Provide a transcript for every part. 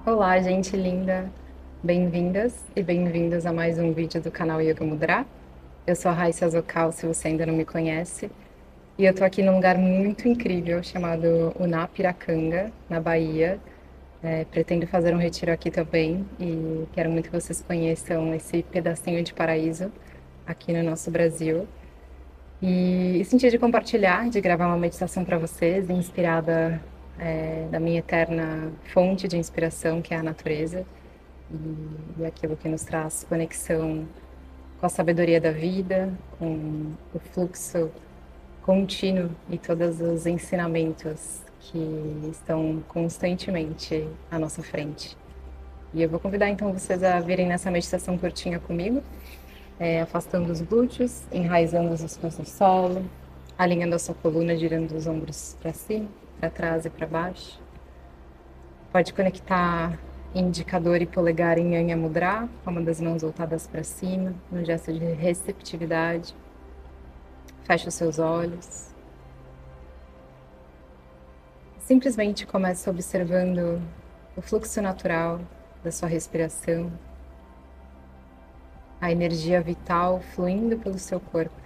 Olá, gente linda! Bem-vindas e bem-vindos a mais um vídeo do canal Yoga Mudra. Eu sou a Raíssa Zocal, se você ainda não me conhece, e eu tô aqui num lugar muito incrível chamado Unapiracanga, na Bahia. Pretendo fazer um retiro aqui também e quero muito que vocês conheçam esse pedacinho de paraíso aqui no nosso Brasil. E senti de compartilhar, de gravar uma meditação para vocês, inspirada da minha eterna fonte de inspiração, que é a natureza e aquilo que nos traz conexão com a sabedoria da vida, com o fluxo contínuo e todos os ensinamentos que estão constantemente à nossa frente. E eu vou convidar então vocês a virem nessa meditação curtinha comigo, afastando os glúteos, enraizando os pés no solo, alinhando a sua coluna, girando os ombros para cima, para trás e para baixo. Pode conectar indicador e polegar em Anha Mudra, com uma das mãos voltadas para cima, no gesto de receptividade. Feche os seus olhos. Simplesmente comece observando o fluxo natural da sua respiração, a energia vital fluindo pelo seu corpo.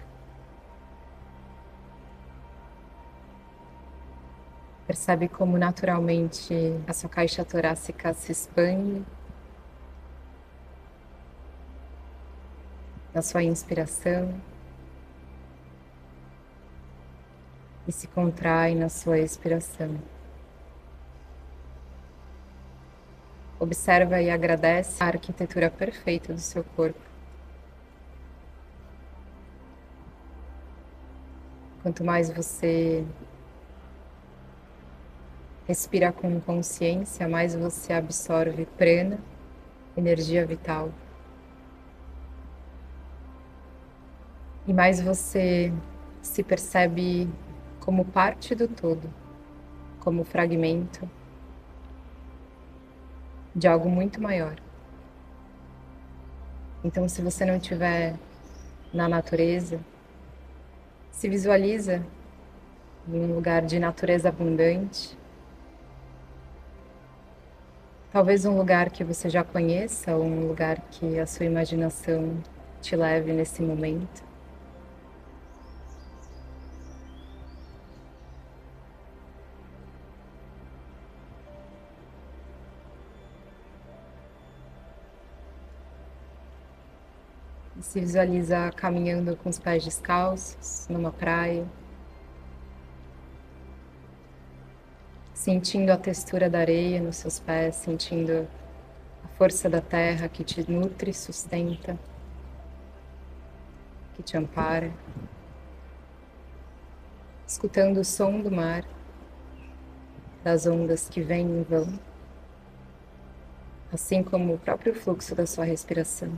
Percebe como naturalmente a sua caixa torácica se expande na sua inspiração e se contrai na sua expiração. Observa e agradece a arquitetura perfeita do seu corpo. Quanto mais você respira com consciência, mais você absorve prana, energia vital. E mais você se percebe como parte do todo, como fragmento de algo muito maior. Então, se você não estiver na natureza, se visualiza em um lugar de natureza abundante, talvez um lugar que você já conheça ou um lugar que a sua imaginação te leve nesse momento. E se visualiza caminhando com os pés descalços numa praia, sentindo a textura da areia nos seus pés, sentindo a força da terra que te nutre, sustenta, que te ampara, escutando o som do mar, das ondas que vêm e vão, assim como o próprio fluxo da sua respiração.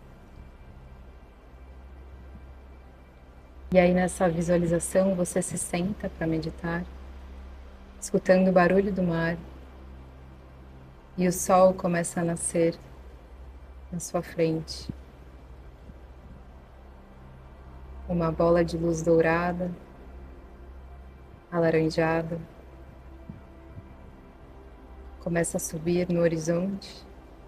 E aí, nessa visualização, você se senta para meditar, escutando o barulho do mar, e o sol começa a nascer na sua frente. Uma bola de luz dourada, alaranjada, começa a subir no horizonte.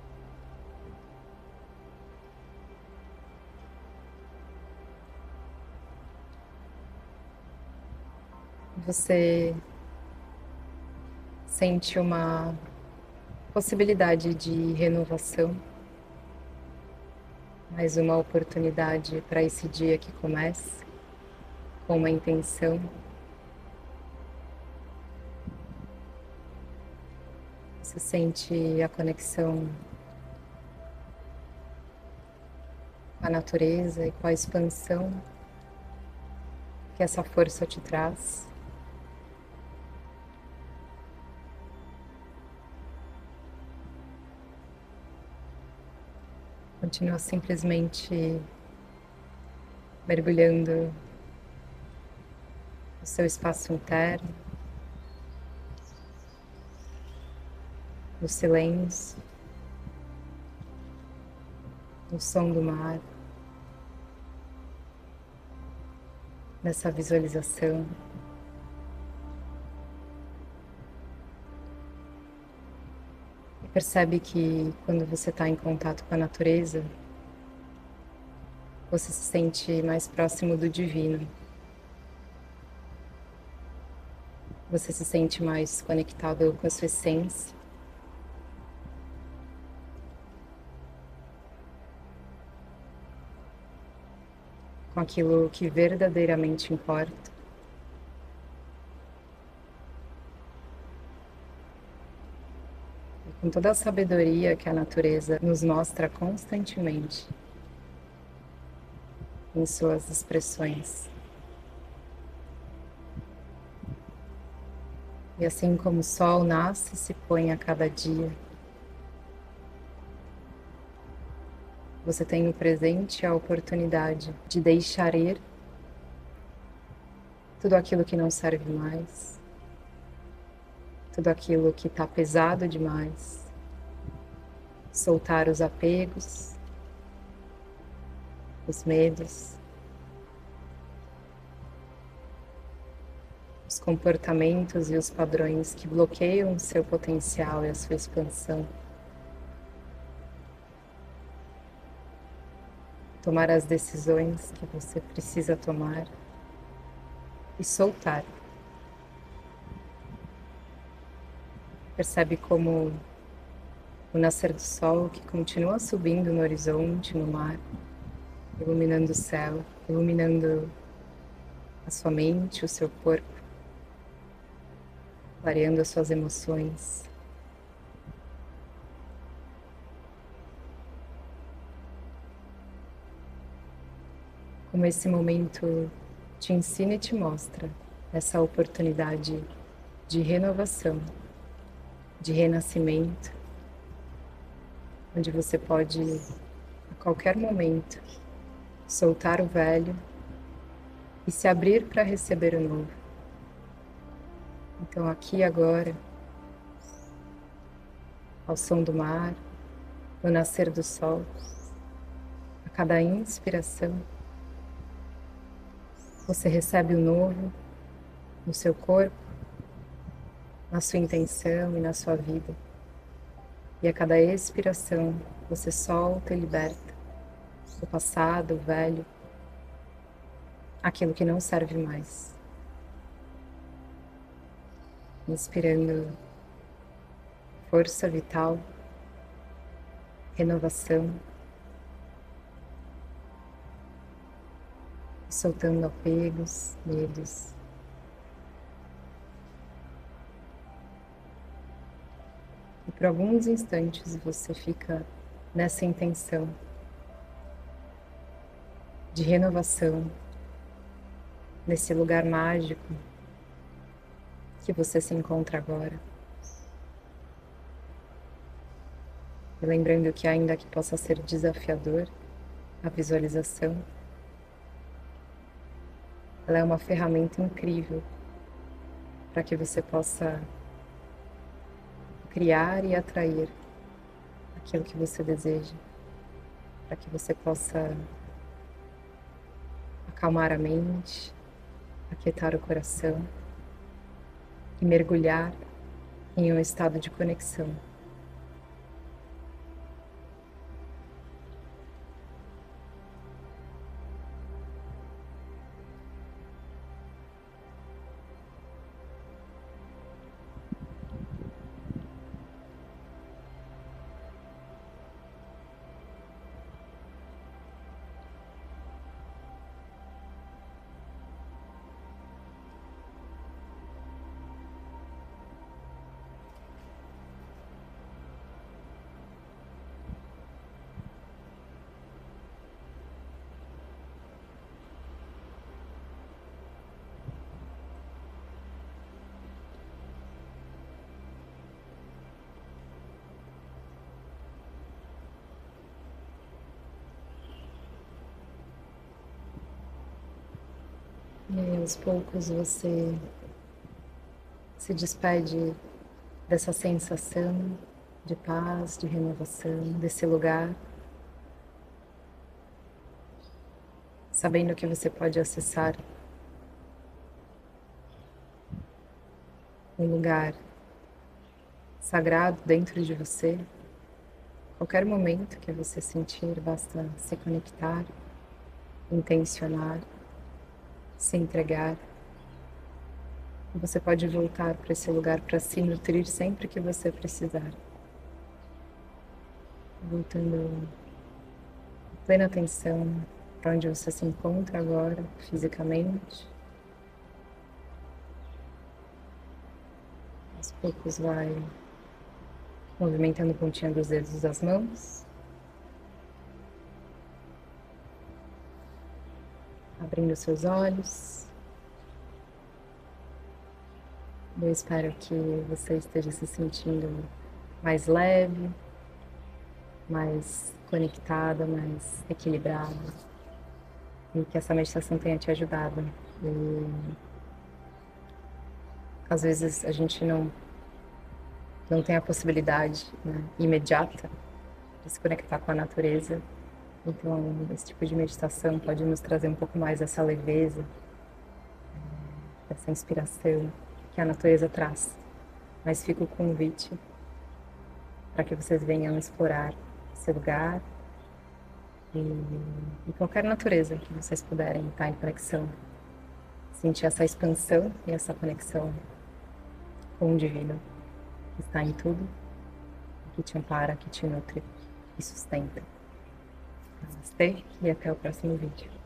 Você sente uma possibilidade de renovação, mais uma oportunidade para esse dia que começa, com uma intenção. Você sente a conexão com a natureza e com a expansão que essa força te traz. Continua simplesmente mergulhando no seu espaço interno, no silêncio, no som do mar, nessa visualização. Percebe que quando você está em contato com a natureza, você se sente mais próximo do divino. Você se sente mais conectado com a sua essência. Com aquilo que verdadeiramente importa. E com toda a sabedoria que a natureza nos mostra constantemente em suas expressões. E assim como o sol nasce e se põe a cada dia, você tem no presente a oportunidade de deixar ir tudo aquilo que não serve mais, tudo aquilo que está pesado demais, soltar os apegos, os medos, os comportamentos e os padrões que bloqueiam o seu potencial e a sua expansão. Tomar as decisões que você precisa tomar e soltar. Percebe como o nascer do sol, que continua subindo no horizonte, no mar, iluminando o céu, iluminando a sua mente, o seu corpo, clareando as suas emoções. Como esse momento te ensina e te mostra essa oportunidade de renovação, de renascimento, onde você pode, a qualquer momento, soltar o velho e se abrir para receber o novo. Então, aqui agora, ao som do mar, no nascer do sol, a cada inspiração, você recebe o novo no seu corpo, na sua intenção e na sua vida. E a cada expiração, você solta e liberta o passado, o velho, aquilo que não serve mais. Inspirando força vital, renovação, soltando apegos, medos. E por alguns instantes você fica nessa intenção de renovação, nesse lugar mágico que você se encontra agora. E lembrando que ainda que possa ser desafiador a visualização, ela é uma ferramenta incrível para que você possa criar e atrair aquilo que você deseja, para que você possa acalmar a mente, aquietar o coração e mergulhar em um estado de conexão. E aí, aos poucos, você se despede dessa sensação de paz, de renovação, desse lugar, sabendo que você pode acessar um lugar sagrado dentro de você. Qualquer momento que você sentir, basta se conectar, intencionar, se entregar. E você pode voltar para esse lugar para se nutrir sempre que você precisar. Voltando plena atenção para onde você se encontra agora, fisicamente. Aos poucos vai movimentando a pontinha dos dedos das mãos, abrindo seus olhos. Eu espero que você esteja se sentindo mais leve, mais conectada, mais equilibrada, e que essa meditação tenha te ajudado. E às vezes a gente não tem a possibilidade, né, imediata de se conectar com a natureza. Então, esse tipo de meditação pode nos trazer um pouco mais dessa leveza, essa inspiração que a natureza traz. Mas fica o convite para que vocês venham explorar esse lugar e qualquer natureza que vocês puderem estar em conexão. Sentir essa expansão e essa conexão com o divino que está em tudo, que te ampara, que te nutre e sustenta. Namastê e até o próximo vídeo.